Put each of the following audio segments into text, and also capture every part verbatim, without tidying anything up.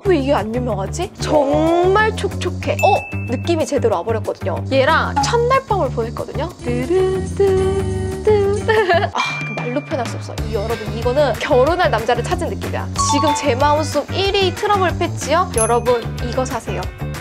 왜 이게 안 유명하지? 정말 촉촉해. 어? 느낌이 제대로 와버렸거든요. 얘랑 첫날 밤을 보냈거든요. 아, 말로 표현할 수 없어요. 여러분, 이거는 결혼할 남자를 찾은 느낌이야. 지금 제 마음속 일 위 트러블 패치요? 여러분, 이거 사세요.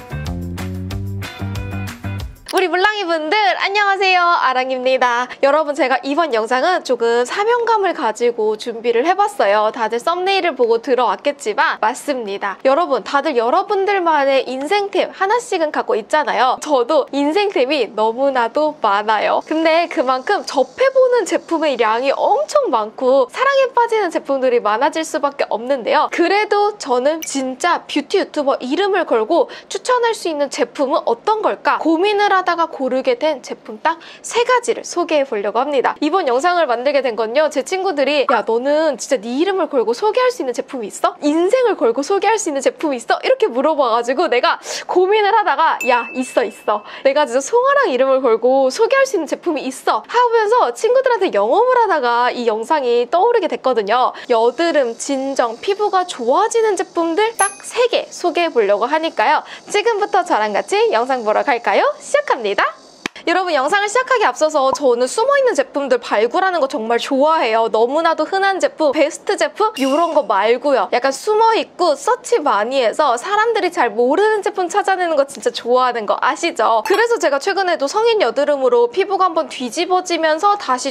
우리 물랑이분들 안녕하세요, 아랑입니다. 여러분, 제가 이번 영상은 조금 사명감을 가지고 준비를 해봤어요. 다들 썸네일을 보고 들어왔겠지만 맞습니다. 여러분, 다들 여러분들만의 인생템 하나씩은 갖고 있잖아요. 저도 인생템이 너무나도 많아요. 근데 그만큼 접해보는 제품의 양이 엄청 많고 사랑에 빠지는 제품들이 많아질 수밖에 없는데요. 그래도 저는 진짜 뷰티 유튜버 이름을 걸고 추천할 수 있는 제품은 어떤 걸까 고민을 하다 하다가 고르게 된 제품 딱 세 가지를 소개해 보려고 합니다. 이번 영상을 만들게 된 건요, 제 친구들이 야, 너는 진짜 네 이름을 걸고 소개할 수 있는 제품이 있어? 인생을 걸고 소개할 수 있는 제품이 있어? 이렇게 물어봐가지고 내가 고민을 하다가 야, 있어 있어. 내가 진짜 송아랑 이름을 걸고 소개할 수 있는 제품이 있어 하면서 친구들한테 영업을 하다가 이 영상이 떠오르게 됐거든요. 여드름, 진정, 피부가 좋아지는 제품들 딱 세 개 소개해 보려고 하니까요. 지금부터 저랑 같이 영상 보러 갈까요? 시작합니다. 여러분, 영상을 시작하기 앞서서 저는 숨어있는 제품들 발굴하는 거 정말 좋아해요. 너무나도 흔한 제품, 베스트 제품 이런 거 말고요. 약간 숨어있고 서치 많이 해서 사람들이 잘 모르는 제품 찾아내는 거 진짜 좋아하는 거 아시죠? 그래서 제가 최근에도 성인 여드름으로 피부가 한번 뒤집어지면서 다시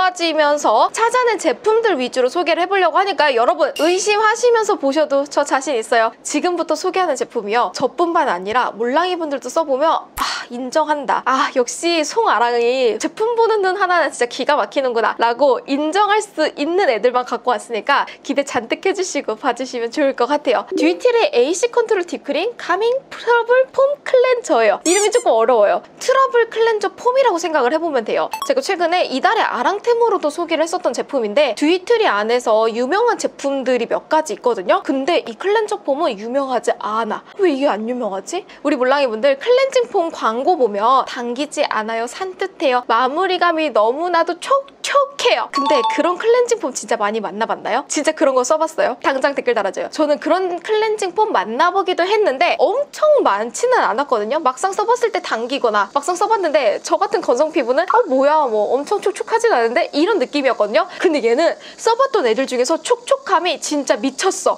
좋아지면서 찾아낸 제품들 위주로 소개를 해보려고 하니까 여러분, 의심하시면서 보셔도 저 자신 있어요. 지금부터 소개하는 제품이요, 저뿐만 아니라 물랑이 분들도 써보면 아, 인정한다. 아, 역시 송아랑이 제품 보는 눈 하나는 진짜 기가 막히는구나 라고 인정할 수 있는 애들만 갖고 왔으니까 기대 잔뜩 해주시고 봐주시면 좋을 것 같아요. 듀이티의 에이씨 컨트롤 딥크림 카밍 트러블 폼 클렌저예요. 이름이 조금 어려워요. 트러블 클렌저 폼이라고 생각을 해보면 돼요. 제가 최근에 이달의 아랑템으로도 소개를 했었던 제품인데 듀이티 안에서 유명한 제품들이 몇 가지 있거든요. 근데 이 클렌저 폼은 유명하지 않아. 왜 이게 안 유명하지? 우리 물랑이 분들 클렌징 폼 광고 보면 당기지 않아요, 산뜻해요, 마무리감이 너무나도 촉촉해요. 근데 그런 클렌징 폼 진짜 많이 만나봤나요? 진짜 그런 거 써봤어요? 당장 댓글 달아줘요. 저는 그런 클렌징 폼 만나보기도 했는데 엄청 많지는 않았거든요. 막상 써봤을 때 당기거나 막상 써봤는데 저 같은 건성 피부는 아 뭐야 뭐 엄청 촉촉하진 않은데 이런 느낌이었거든요. 근데 얘는 써봤던 애들 중에서 촉촉함이 진짜 미쳤어.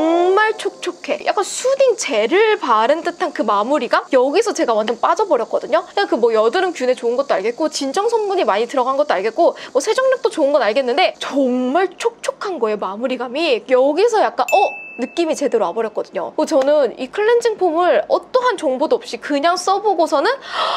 정말 촉촉해. 약간 수딩 젤을 바른 듯한 그 마무리감? 여기서 제가 완전 빠져버렸거든요. 그냥 그 뭐 여드름 균에 좋은 것도 알겠고 진정 성분이 많이 들어간 것도 알겠고 뭐 세정력도 좋은 건 알겠는데 정말 촉촉한 거예요, 마무리감이. 여기서 약간 어? 느낌이 제대로 와버렸거든요. 저는 이 클렌징 폼을 어떠한 정보도 없이 그냥 써보고서는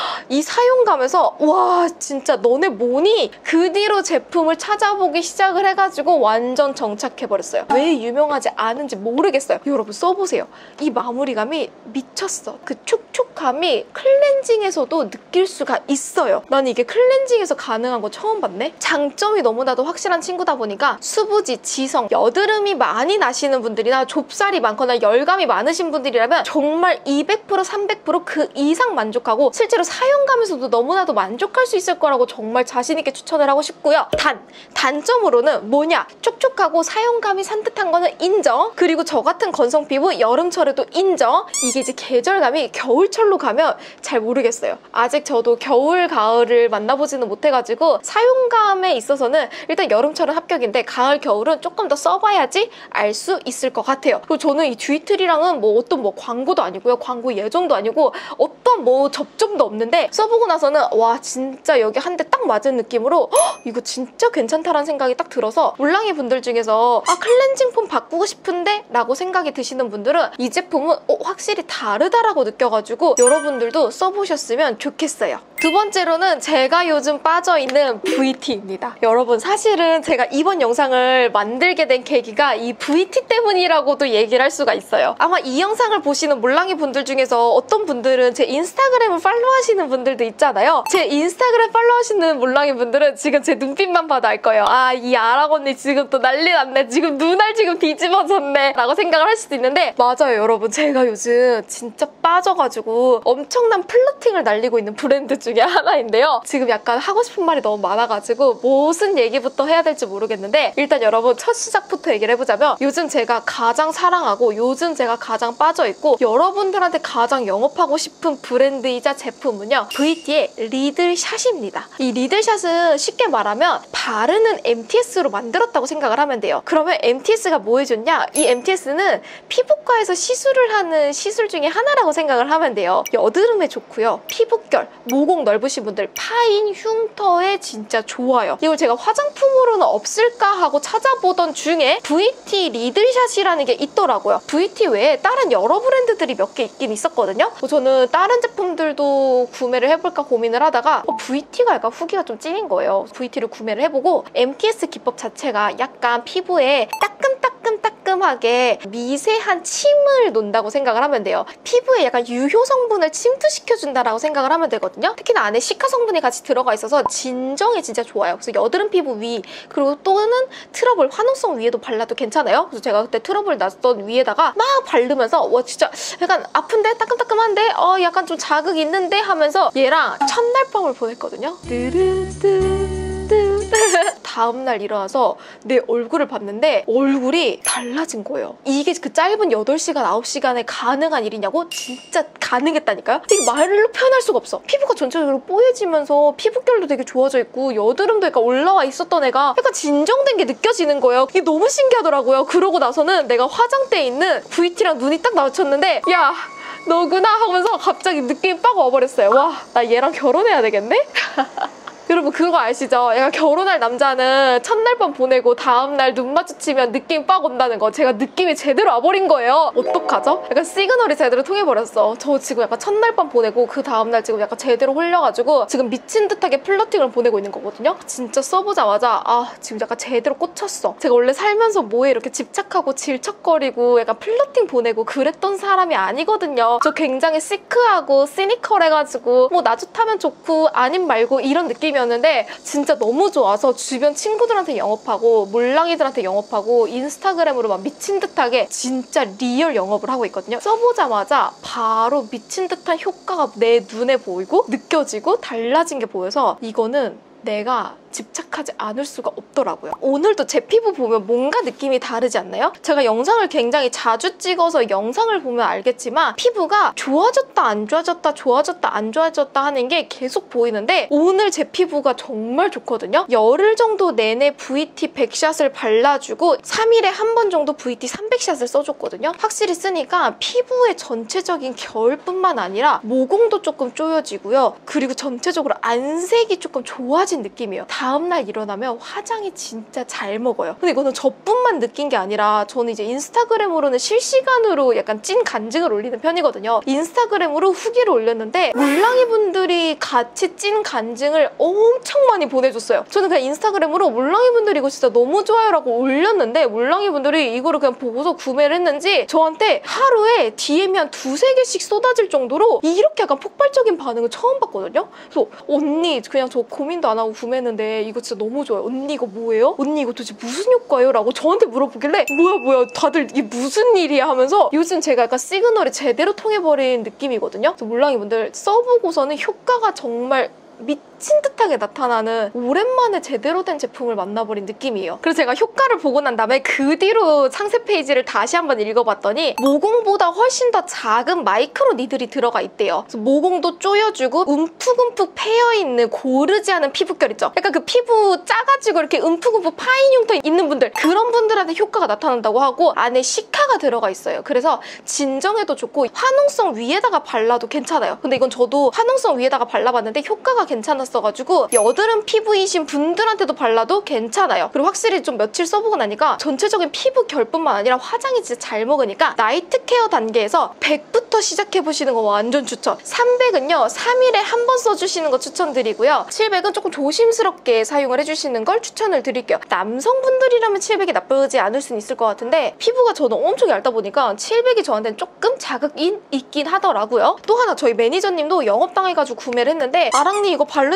이 사용감에서 와 진짜 너네 뭐니? 그 뒤로 제품을 찾아보기 시작을 해가지고 완전 정착해버렸어요. 왜 유명하지 않은지 모르겠어요. 여러분 써보세요. 이 마무리감이 미쳤어. 그 촉촉함이 클렌징에서도 느낄 수가 있어요. 난 이게 클렌징에서 가능한 거 처음 봤네? 장점이 너무나도 확실한 친구다 보니까 수부지, 지성, 여드름이 많이 나시는 분들이나 좁쌀이 많거나 열감이 많으신 분들이라면 정말 이백 퍼센트, 삼백 퍼센트 그 이상 만족하고 실제로 사용감에서도 너무나도 만족할 수 있을 거라고 정말 자신있게 추천을 하고 싶고요. 단! 단점으로는 뭐냐? 촉촉하고 사용감이 산뜻한 거는 인정. 그리고 저 같은 건성 피부 여름철에도 인정. 이게 이제 계절감이 겨울철로 가면 잘 모르겠어요. 아직 저도 겨울, 가을을 만나보지는 못해가지고 사용감에 있어서는 일단 여름철은 합격인데 가을, 겨울은 조금 더 써봐야지 알 수 있을 것 같아요. 그리고 저는 이 듀이티랑은 뭐 어떤 뭐 광고도 아니고요. 광고 예정도 아니고 어떤 뭐 접점도 없는데 써보고 나서는 와 진짜 여기 한 대 딱 맞은 느낌으로 헉, 이거 진짜 괜찮다라는 생각이 딱 들어서 물랑이 분들 중에서 아 클렌징 폼 바꾸고 싶은데? 라고 생각이 드시는 분들은 이 제품은 어, 확실히 다르다라고 느껴가지고 여러분들도 써보셨으면 좋겠어요. 두 번째로는 제가 요즘 빠져있는 브이티입니다. 여러분 사실은 제가 이번 영상을 만들게 된 계기가 이 브이티 때문이라고도 얘기를 할 수가 있어요. 아마 이 영상을 보시는 물랑이 분들 중에서 어떤 분들은 제 인스타그램을 팔로우하시는 분들도 있잖아요. 제 인스타그램 팔로우하시는 물랑이 분들은 지금 제 눈빛만 봐도 알 거예요. 아, 이 아랑 언니 지금 또 난리 났네. 지금 눈알 지금 뒤집어졌네. 라고 생각을 할 수도 있는데 맞아요, 여러분. 제가 요즘 진짜 빠져가지고 엄청난 플러팅을 날리고 있는 브랜드 중 중에 하나인데요. 지금 약간 하고 싶은 말이 너무 많아가지고 무슨 얘기부터 해야 될지 모르겠는데 일단 여러분 첫 시작부터 얘기를 해보자면 요즘 제가 가장 사랑하고 요즘 제가 가장 빠져있고 여러분들한테 가장 영업하고 싶은 브랜드이자 제품은요. 브이티의 리들샷입니다. 이 리들샷은 쉽게 말하면 바르는 엠티에스로 만들었다고 생각을 하면 돼요. 그러면 엠티에스가 뭐 해줬냐? 이 엠티에스는 피부과에서 시술을 하는 시술 중에 하나라고 생각을 하면 돼요. 여드름에 좋고요. 피부결, 모공 넓으신 분들, 파인, 흉터에 진짜 좋아요. 이걸 제가 화장품으로는 없을까 하고 찾아보던 중에 브이티 리들샷이라는 게 있더라고요. 브이티 외에 다른 여러 브랜드들이 몇 개 있긴 있었거든요. 저는 다른 제품들도 구매를 해볼까 고민을 하다가 어, 브이티가 약간 후기가 좀 찐인 거예요. 브이티를 구매를 해보고 엠티에스 기법 자체가 약간 피부에 따끔따끔따끔하게 미세한 침을 놓는다고 생각을 하면 돼요. 피부에 약간 유효 성분을 침투시켜준다라고 생각을 하면 되거든요. 특히나 안에 시카 성분이 같이 들어가 있어서 진정에 진짜 좋아요. 그래서 여드름 피부 위 그리고 또는 트러블, 화농성 위에도 발라도 괜찮아요. 그래서 제가 그때 트러블 났던 위에다가 막 바르면서 와 진짜 약간 아픈데? 따끔따끔한데? 어 약간 좀 자극 있는데? 하면서 얘랑 첫날 밤을 보냈거든요. 다음날 일어나서 내 얼굴을 봤는데 얼굴이 달라진 거예요. 이게 그 짧은 여덟 시간, 아홉 시간에 가능한 일이냐고? 진짜 가능했다니까요? 이게 말로 표현할 수가 없어. 피부가 전체적으로 뽀얘지면서 피부결도 되게 좋아져 있고 여드름도 약간 올라와 있었던 애가 약간 진정된 게 느껴지는 거예요. 이게 너무 신기하더라고요. 그러고 나서는 내가 화장대에 있는 브이티랑 눈이 딱 마주쳤는데 야! 너구나 하면서 갑자기 느낌이 빡 와버렸어요. 와, 나 얘랑 결혼해야 되겠네? 여러분 그거 아시죠? 약간 결혼할 남자는 첫날 밤 보내고 다음날 눈 마주치면 느낌이 빡 온다는 거. 제가 느낌이 제대로 와버린 거예요. 어떡하죠? 약간 시그널이 제대로 통해버렸어. 저 지금 약간 첫날 밤 보내고 그 다음날 지금 약간 제대로 홀려가지고 지금 미친 듯하게 플러팅을 보내고 있는 거거든요. 진짜 써보자마자 아 지금 약간 제대로 꽂혔어. 제가 원래 살면서 뭐에 이렇게 집착하고 질척거리고 약간 플러팅 보내고 그랬던 사람이 아니거든요. 저 굉장히 시크하고 시니컬해가지고 뭐 나주 타면 좋고 아님 말고 이런 느낌이었는데 진짜 너무 좋아서 주변 친구들한테 영업하고 몰랑이들한테 영업하고 인스타그램으로 막 미친 듯하게 진짜 리얼 영업을 하고 있거든요. 써보자마자 바로 미친 듯한 효과가 내 눈에 보이고 느껴지고 달라진 게 보여서 이거는 내가 집착하지 않을 수가 없더라고요. 오늘도 제 피부 보면 뭔가 느낌이 다르지 않나요? 제가 영상을 굉장히 자주 찍어서 영상을 보면 알겠지만 피부가 좋아졌다 안 좋아졌다 좋아졌다 안 좋아졌다 하는 게 계속 보이는데 오늘 제 피부가 정말 좋거든요. 열흘 정도 내내 브이티 백 샷을 발라주고 삼 일에 한 번 정도 브이티 삼백 샷을 써줬거든요. 확실히 쓰니까 피부의 전체적인 결뿐만 아니라 모공도 조금 쪼여지고요. 그리고 전체적으로 안색이 조금 좋아진 느낌이에요. 다음날 일어나면 화장이 진짜 잘 먹어요. 근데 이거는 저뿐만 느낀 게 아니라 저는 이제 인스타그램으로는 실시간으로 약간 찐 간증을 올리는 편이거든요. 인스타그램으로 후기를 올렸는데 몰랑이 분들이 같이 찐 간증을 엄청 많이 보내줬어요. 저는 그냥 인스타그램으로 몰랑이 분들이 이거 진짜 너무 좋아요라고 올렸는데 몰랑이 분들이 이거를 그냥 보고서 구매를 했는지 저한테 하루에 디엠이 한 두세 개씩 쏟아질 정도로 이렇게 약간 폭발적인 반응을 처음 봤거든요. 그래서 언니 그냥 저 고민도 안 하고 구매했는데 이거 진짜 너무 좋아요. 언니 이거 뭐예요? 언니 이거 도대체 무슨 효과예요? 라고 저한테 물어보길래 뭐야 뭐야 다들 이게 무슨 일이야 하면서 요즘 제가 약간 시그널이 제대로 통해버린 느낌이거든요. 그래서 몰랑이 분들 써보고서는 효과가 정말 미친 듯하게 나타나는 오랜만에 제대로 된 제품을 만나버린 느낌이에요. 그래서 제가 효과를 보고 난 다음에 그 뒤로 상세 페이지를 다시 한번 읽어봤더니 모공보다 훨씬 더 작은 마이크로 니들이 들어가 있대요. 그래서 모공도 쪼여주고 움푹움푹 패여있는 고르지 않은 피부결 있죠? 약간 그 피부 짜가지고 이렇게 움푹움푹 파인 흉터 있는 분들 그런 분들한테 효과가 나타난다고 하고 안에 시카가 들어가 있어요. 그래서 진정에도 좋고 화농성 위에다가 발라도 괜찮아요. 근데 이건 저도 화농성 위에다가 발라봤는데 효과가 괜찮았어가지고 여드름 피부이신 분들한테도 발라도 괜찮아요. 그리고 확실히 좀 며칠 써보고 나니까 전체적인 피부 결뿐만 아니라 화장이 진짜 잘 먹으니까 나이트 케어 단계에서 백부터 시작해보시는 거 완전 추천. 삼백은요 삼 일에 한 번 써주시는 거 추천드리고요. 칠백은 조금 조심스럽게 사용을 해주시는 걸 추천을 드릴게요. 남성분들이라면 칠백이 나쁘지 않을 수는 있을 것 같은데 피부가 저는 엄청 얇다 보니까 칠백이 저한테는 조금 자극이 있긴 하더라고요. 또 하나 저희 매니저님도 영업당해가지고 구매를 했는데 아랑니 이거 바르니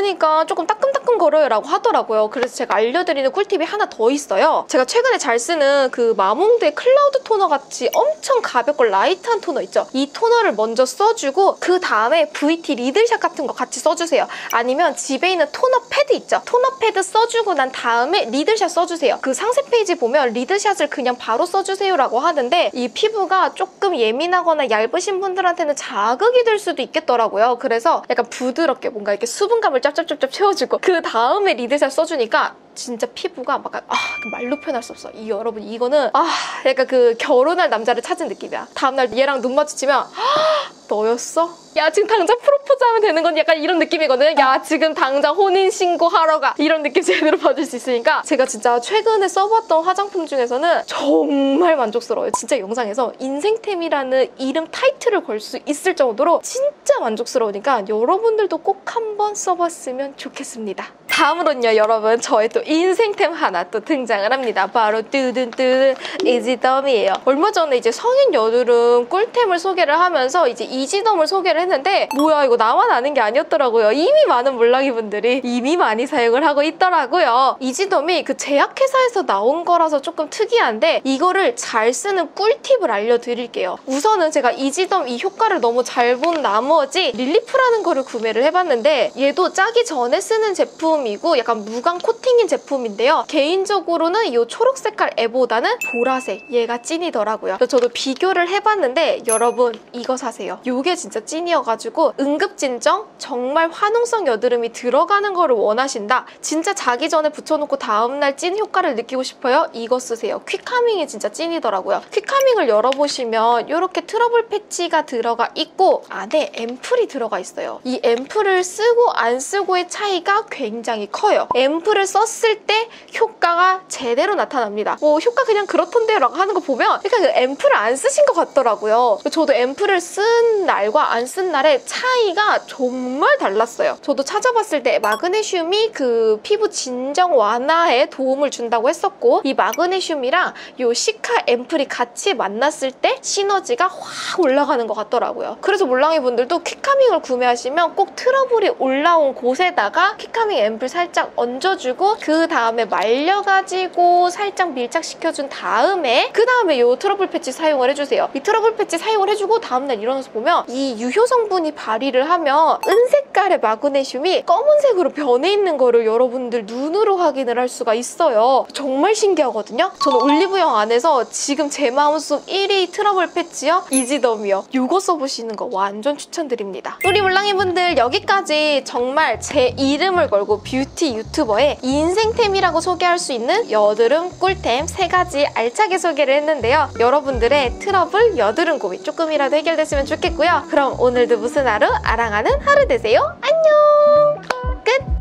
바르니까 조금 따끔따끔거려요 라고 하더라고요. 그래서 제가 알려드리는 꿀팁이 하나 더 있어요. 제가 최근에 잘 쓰는 그 마몽드의 클라우드 토너 같이 엄청 가볍고 라이트한 토너 있죠? 이 토너를 먼저 써주고 그 다음에 브이티 리들샷 같은 거 같이 써주세요. 아니면 집에 있는 토너 패드 있죠? 토너 패드 써주고 난 다음에 리들샷 써주세요. 그 상세 페이지 보면 리들샷을 그냥 바로 써주세요 라고 하는데 이 피부가 조금 예민하거나 얇으신 분들한테는 자극이 될 수도 있겠더라고요. 그래서 약간 부드럽게 뭔가 이렇게 수분감을 짭짭짭짭 채워주고 그 다음에 리들샷 써주니까 진짜 피부가 막 아, 말로 표현할 수 없어. 이 여러분 이거는 아 약간 그 결혼할 남자를 찾은 느낌이야. 다음날 얘랑 눈 마주치면 아, 너였어? 야 지금 당장 프로포즈하면 되는 건 약간 이런 느낌이거든요. 야 지금 당장 혼인신고하러 가. 이런 느낌 제대로 받을 수 있으니까 제가 진짜 최근에 써봤던 화장품 중에서는 정말 만족스러워요. 진짜 영상에서 인생템이라는 이름 타이틀을 걸 수 있을 정도로 진짜 만족스러우니까 여러분들도 꼭 한번 써봤으면 좋겠습니다. 다음으로는요 여러분 저의 또 인생템 하나 또 등장을 합니다. 바로 뚜둔뚜둔 이지덤이에요. 얼마 전에 이제 성인 여드름 꿀템을 소개를 하면서 이제 이지덤을 소개를 했는데 뭐야 이거 나만 아는 게 아니었더라고요. 이미 많은 몰랑이 분들이 이미 많이 사용을 하고 있더라고요. 이지덤이 그 제약회사에서 나온 거라서 조금 특이한데 이거를 잘 쓰는 꿀팁을 알려드릴게요. 우선은 제가 이지덤 이 효과를 너무 잘 본 나머지 릴리프라는 거를 구매를 해봤는데 얘도 짜기 전에 쓰는 제품이고 약간 무광 코팅인 제품인데요. 개인적으로는 이 초록 색깔 애보다는 보라색 얘가 찐이더라고요. 그래서 저도 비교를 해봤는데 여러분 이거 사세요. 이게 진짜 찐이어가지고 응급진정 정말 화농성 여드름이 들어가는 거를 원하신다. 진짜 자기 전에 붙여놓고 다음날 찐 효과를 느끼고 싶어요? 이거 쓰세요. 퀵카밍이 진짜 찐이더라고요. 퀵카밍을 열어보시면 이렇게 트러블 패치가 들어가 있고 안에 앰플이 들어가 있어요. 이 앰플을 쓰고 안 쓰고의 차이가 굉장히 커요. 앰플을 썼을 때 효과가 제대로 나타납니다. 뭐 효과 그냥 그렇던데요 라고 하는 거 보면 약간 그 앰플을 안 쓰신 것 같더라고요. 저도 앰플을 쓴 날과 안 쓴 날의 차이가 정말 달랐어요. 저도 찾아봤을 때 마그네슘이 그 피부 진정 완화에 도움을 준다고 했었고 이 마그네슘이랑 이 시카 앰플이 같이 만났을 때 시너지가 확 올라가는 것 같더라고요. 그래서 몰랑이 분들도 퀵카밍을 구매하시면 꼭 트러블이 올라온 곳에다가 퀵카밍 앰플 살짝 얹어주고 그 다음에 말려가지고 살짝 밀착시켜준 다음에 그 다음에 이 트러블 패치 사용을 해주세요. 이 트러블 패치 사용을 해주고 다음날 일어나서 보면 이 유효 성분이 발휘를 하면 은색깔의 마그네슘이 검은색으로 변해 있는 거를 여러분들 눈으로 확인을 할 수가 있어요. 정말 신기하거든요. 저는 올리브영 안에서 지금 제 마음속 일 위 트러블 패치요? 이지덤이요. 이거 써보시는 거 완전 추천드립니다. 우리 몰랑이분들 여기까지 정말 제 이름을 걸고 뷰티 유튜버의 인생템이라고 소개할 수 있는 여드름 꿀템 세 가지 알차게 소개를 했는데요. 여러분들의 트러블, 여드름 고민 조금이라도 해결됐으면 좋겠고요. 그럼 오늘도 무슨 하루? 아랑하는 하루 되세요. 안녕! 끝!